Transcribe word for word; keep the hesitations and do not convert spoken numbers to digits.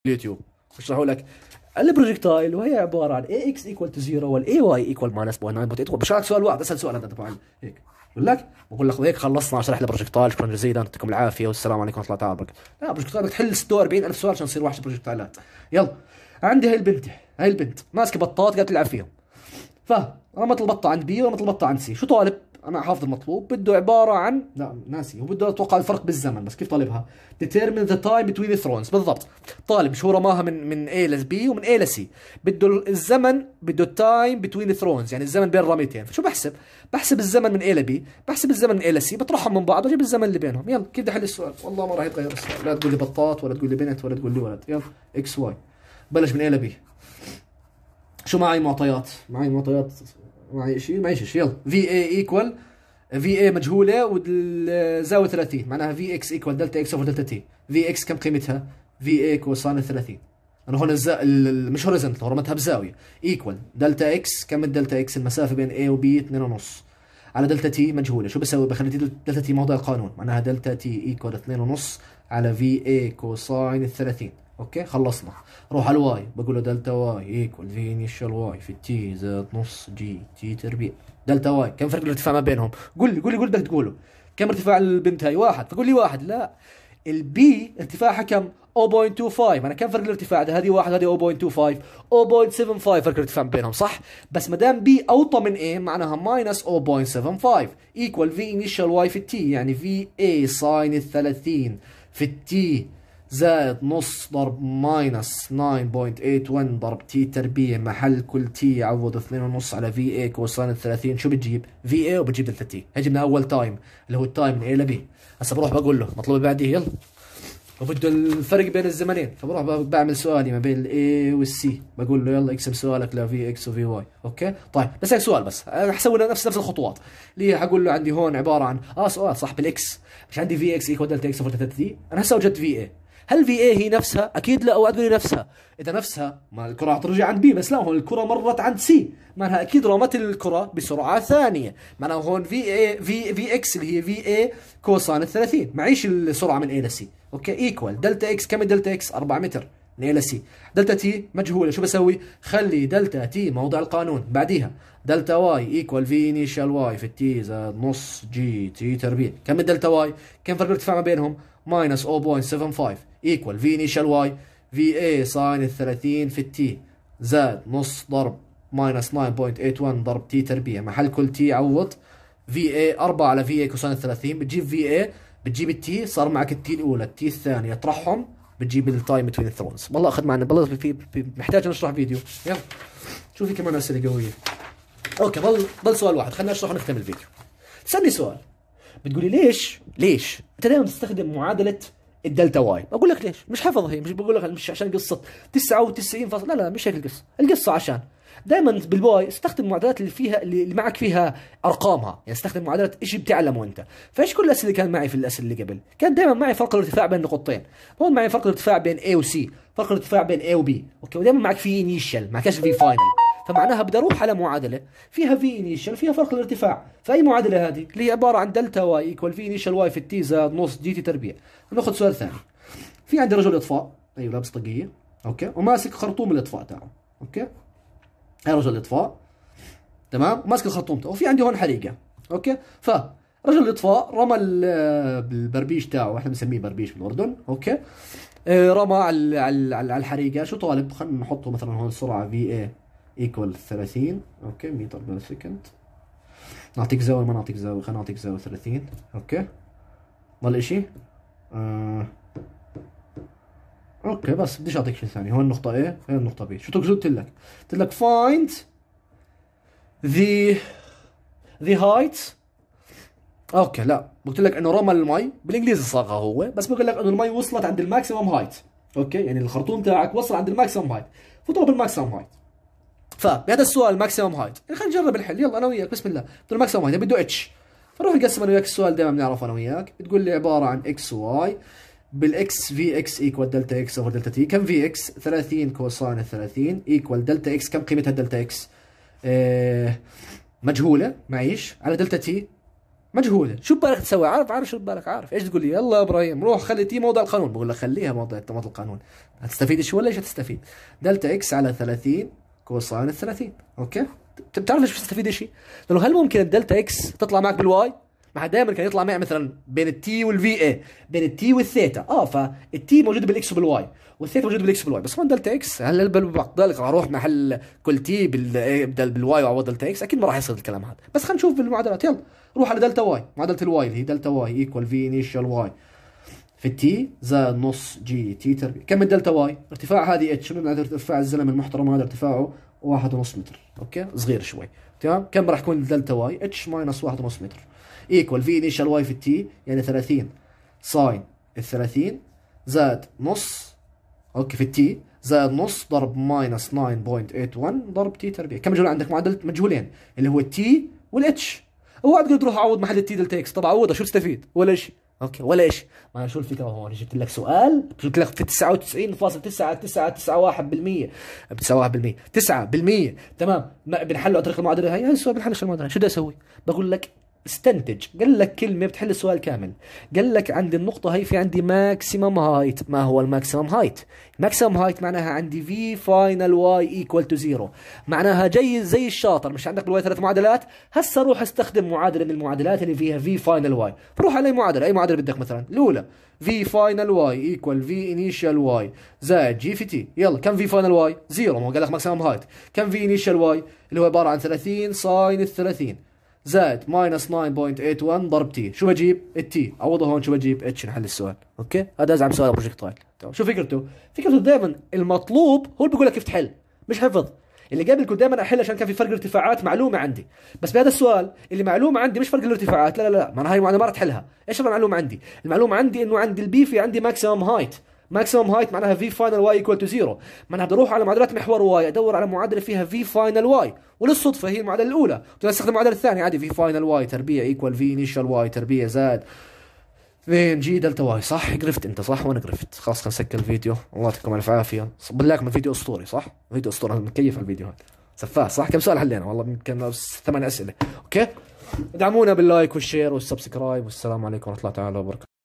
اليوتيوب بشرحوا لك البروجكتايل، وهي عباره عن اي اكس ايكوال تو صفر والاي واي ايكوال ماينس تسعة فاصلة تسعة. بشرح لك سؤال واحد، اسال سؤال هذا طبعا هيك بقول لك بقول لك وهيك خلصنا شرح البروجكتايل. شكرا جزيلا، يعطيكم العافيه والسلام عليكم ورحمه الله تعالى وبركاته. لا بروجكتايل بدك تحل ستة وأربعين ألف سؤال عشان تصير واحد بروجكتايلات. يلا عندي هاي البنت، هاي البنت ماسكه بطاط قاعده تلعب فيهم. فرمت البطه عند بي ورمت البطه عند سي. شو طالب؟ انا حافظ المطلوب، بده عباره عن لا ناسي، هو بده اتوقع الفرق بالزمن، بس كيف طالبها؟ determine the time between the thrones. بالضبط، طالب شو رماها من من A ل B ومن A ل C، بده الزمن، بده التايم between the thrones، يعني الزمن بين رميتين. فشو بحسب؟ بحسب الزمن من A ل B، بحسب الزمن من A ل C، بطرحهم من بعض واجيب الزمن اللي بينهم. يلا كيف بدي احل السؤال؟ والله ما راح يتغير السؤال، لا تقول لي بطاط ولا تقول لي بنت ولا تقول لي ولد. يلا اكس واي، بلش من A ل B. شو معي معطيات؟ معي معطيات، معي شيء معي شيء. يلا في اي ايكوال في اي مجهوله والزاويه ثلاثين، معناها في اكس ايكوال دلتا اكس اوفر دلتا تي. في اكس كم قيمتها؟ في اي كوساين ثلاثين. انا هون الزا... مش هوريزونتال، رمتها بزاويه. ايكوال دلتا اكس، كم الدلتا اكس؟ المسافه بين اي وبي اثنين ونص على دلتا تي مجهوله. شو بسوي؟ بخلي دلتا تي موضع القانون، معناها دلتا تي ايكوال اثنين ونص على في اي كوساين ثلاثين. اوكي خلصنا. روح على الواي، بقول له دلتا واي ايكوال في انيشال واي في التي زائد نص جي تي تربيع. دلتا واي كم فرق الارتفاع ما بينهم؟ قول لي قول لي قول بدك تقوله كم ارتفاع البنت هاي؟ واحد. فقول لي واحد. لا، البي ارتفاعها كم؟ صفر فاصلة اثنين وعشرين. انا كم فرق الارتفاع ده؟ هذه واحد هذه صفر فاصلة اثنين وعشرين، صفر فاصلة سبعة خمسة فرق الارتفاع بينهم صح؟ بس ما دام بي اوطى من ايه معناها ماينس صفر فاصلة سبعة خمسة ايكوال في انيشال واي في التي، يعني في اي ساين ثلاثين في التي زائد نص ضرب ماينس تسعة فاصلة ثمانية وثمانين ضرب تي تربيع محل كل تي عوض اثنين ونص على في اي كوساين ثلاثين. شو بتجيب؟ في اي وبتجيب دلتا تي. هي جبنا اول تايم اللي هو التايم من اي لبي. هسه بروح بقول له مطلوب اللي بعديه. يلا وبده الفرق بين الزمنين، فبروح بعمل سؤالي ما بين الاي والسي، بقول له يلا اكسب سؤالك لفي اكس وفي واي. اوكي طيب بس هيك سؤال، بس انا حسوي نفس نفس الخطوات اللي هي حقول له عندي هون عباره عن اه سؤال صح بالاكس، مش عندي في اكس ايكوال دلتا اكس اوفر دلتا تي. انا هسه وجدت في اي، هل في اي هي نفسها؟ اكيد لا. اوعى تقولي نفسها، اذا نفسها ما الكره حترجع عند بي، بس لا هون الكره مرت عند سي، معناها اكيد رمت الكره بسرعه ثانيه، معناها هون في اي في في اكس اللي هي في اي كوساين ثلاثين، معيش السرعه من اي لسي. اوكي ايكوال دلتا اكس، كم دلتا اكس؟ أربعة متر من اي لسي. دلتا تي مجهوله، شو بسوي؟ خلي دلتا تي موضع القانون، بعديها دلتا واي ايكوال في انيشال واي في التي زائد نص جي تي تربيع. كم الدلتا واي؟ كم فرق الارتفاع ما بينهم؟ ماينس صفر فاصلة سبعة خمسة ايكوال في انيشال واي في اي ساين ثلاثين في التي زائد نص ضرب ماينس تسعة فاصلة ثمانية وثمانين ضرب تي تربيع محل كل تي عوض في اي أربعة على في اي كوساين ثلاثين. بتجيب في اي، بتجيب التي، صار معك التي الاولى التي الثانيه، اطرحهم بتجيب التايم بتوين الثرونز. والله اخذ معنا والله في, في محتاج نشرح فيديو. يلا شوفي كمان اسئله قويه. اوكي ضل ضل سؤال واحد، خلينا نشرح ونختم الفيديو. تسالني سؤال بتقولي ليش ليش انت دائما تستخدم معادله الدلتا واي؟ بقول لك ليش، مش حفظ هي، مش بقول لك مش عشان قصه تسعة وتسعين فاصل، لا لا مش هيك القصه. القصه عشان دائما بالواي استخدم المعادلات اللي فيها اللي معك فيها ارقامها، يعني استخدم معادلات شيء بتعلمه انت. فايش كل الاسئله اللي كان معي في الاسئله اللي قبل كان دائما معي فرق الارتفاع بين نقطتين، هون معي فرق الارتفاع بين A و C، فرق الارتفاع بين A و B. اوكي ودائما معك في انيشال، ما كانش في فاينل، فمعناها بدي اروح على معادله فيها في انيشال فيها فرق الارتفاع. فاي معادله هذه اللي هي عباره عن دلتا واي ايكوال في انيشال واي في التي زائد نص جي تي تربيع. ناخذ سؤال ثاني. في عندي رجل اطفاء، ايوه لابس طاقيه، اوكي، وماسك خرطوم الاطفاء تاعه، اوكي، هاي رجل الاطفاء تمام، وماسك الخرطوم تاعه، وفي عندي هون حريقه، اوكي. فرجل الاطفاء رمى البربيش تاعه، احنا بنسميه بربيش بالاردن، اوكي، رمى على على الحريقه. شو طالب؟ خلينا نحطه مثلا هون سرعه في اي ايكوال ثلاثين، اوكي، متر بير سكند. نعطيك زاويه ما نعطيك زاويه، خلينا نعطيك زاويه ثلاثين، اوكي. ضل اشي آه. اوكي بس بديش اعطيك شيء ثاني. هون النقطة A، هي النقطة B. شو قلت لك؟ قلت لك find the the height. اوكي لا، قلت لك انه رمى المي بالانجليزي صاغها هو، بس بقول لك انه المي وصلت عند الماكسيمم هايت، اوكي، يعني الخرطوم تاعك وصل عند الماكسيمم هايت، فاضرب الماكسيمم هايت. فبهذا السؤال الماكسيمم هايت، يعني خلينا نجرب الحل. يلا انا وياك بسم الله. بده الماكسيمم هايت بده اتش، فنروح نقسم انا وياك السؤال دائما بنعرف انا وياك. بتقول لي عبارة عن اكس واي بالاكس في اكس ايكوال دلتا اكس اوفر دلتا تي. كم في اكس؟ ثلاثين كوساين ثلاثين ايكوال دلتا اكس، كم قيمتها دلتا اكس؟ آه مجهوله معيش، على دلتا تي مجهوله. شو ببالك تسوي؟ عارف عارف شو ببالك، عارف ايش تقول لي؟ يلا يا ابراهيم روح خلي تي موضع القانون. بقول لك خليها موضع موضع القانون. هتستفيد شو ولا ايش هتستفيد؟ دلتا اكس على ثلاثين كوساين ال ثلاثين. اوكي؟ بتعرف ليش بتستفيد شيء؟ لانه هل ممكن الدلتا اكس تطلع معك بالواي؟ ما دائما كان يطلع معي مثلا بين التي والفي اي، بين التي والثيتا. اه فالتي موجوده بالاكس وبالواي، والثيتا موجوده بالاكس وبالواي، بس هون دلتا اكس هل بعد ذلك راح اروح محل كل تي بالواي واعوض دلتا اكس؟ اكيد ما راح يصير الكلام هذا. بس خلينا نشوف بالمعادلات. يلا روح على دلتا واي، معادله الواي اللي هي دلتا واي ايكوال في انيشال واي في التي زائد نص جي تي تربيع. كم الدلتا واي؟ ارتفاع هذه اتش، من ارتفاع الزلمه المحترم هذا ارتفاعه واحد ونص متر. اوكي؟ صغير شوي. تمام؟ كم راح يكون الدلتا واي؟ اتش ماينس واحد ونص متر ايكوال في انيشال واي في التي يعني ثلاثين ساين ال ثلاثين زائد نص اوكي في التي زائد نص ضرب ماينس تسعة فاصلة ثمانية واحد ضرب تي تربيع. كم مجهول عندك؟ معادله مجهولين اللي هو التي والاتش. اوعى تقول تروح اعوض محل التي دلتا اكس. طب عوضها شو تستفيد؟ ولا شيء. اوكي ولا شيء. ما شو الفكره هون؟ جبت لك سؤال جبت لك في تسعة وتسعين فاصلة تسعة تسعة تسعة واحد بالمية تسعة واحد بالمية تسعة بالمية. تمام؟ بنحله عن طريق المعادله هاي. هاي السؤال بنحلش المعادله. شو بدي اسوي؟ بقول لك استنتج. قال لك كلمه بتحل السؤال كامل. قال لك عندي النقطه هي في عندي ماكسيمم هايت. ما هو الماكسيمم هايت؟ ماكسيمم هايت معناها عندي في فاينل واي ايكوال تو زيرو. معناها جاي زي الشاطر. مش عندك بالواي ثلاث معادلات؟ هسه روح استخدم معادله من المعادلات اللي فيها في فاينل واي. بروح على اي معادله. اي معادله بدك؟ مثلا الاولى في فاينل واي ايكوال في انيشال واي زائد جي في تي. يلا كم في فاينل واي؟ زيرو. ما هو قال لك ماكسيمم هايت. كم في انيشال واي؟ اللي هو عباره عن ثلاثين ساين ال ثلاثين زائد ماينس تسعة فاصلة ثمانية واحد ضرب تي. شو بجيب؟ التي. عوضه هون شو بجيب؟ اتش. نحل السؤال. اوكي؟ هذا ازعم سؤال بروجكتايل. شو فكرته؟ فكرته دائما المطلوب هو اللي بيقول لك كيف تحل، مش حفظ. اللي قبل كنت دائما احل عشان كان في فرق ارتفاعات معلومه عندي. بس بهذا السؤال اللي معلومه عندي مش فرق الارتفاعات. لا لا لا، معناها هاي المعلومه ما راح تحلها. ايش المعلومه عندي؟ المعلومه عندي انه عندي البي في عندي ماكسيمم هايت. ماكسيمم هايت معناها في فاينل واي ايكوال تو زيرو. معناها بدي اروح على معادلات محور واي ادور على معادله فيها في فاينل واي، وللصدفه هي المعادله الاولى. بدي استخدم المعادله الثانيه عادي في فاينل واي تربيع ايكوال في انيشال واي تربيع زائد اثنين جي دلتا واي. صح؟ قرفت انت صح وانا قرفت. خلاص خلينا نسكر الفيديو. الله يعطيكم الف عافيه. بالله من فيديو اسطوري صح؟ فيديو اسطوري. انا متكيف على الفيديو هذا. سفاح صح؟ كم سؤال حلينا؟ والله يمكن ثمان اسئله. اوكي؟ ادعمونا باللايك والشير والسبسكرايب والسلام عليكم ورحمه الله تعالى وبركاته.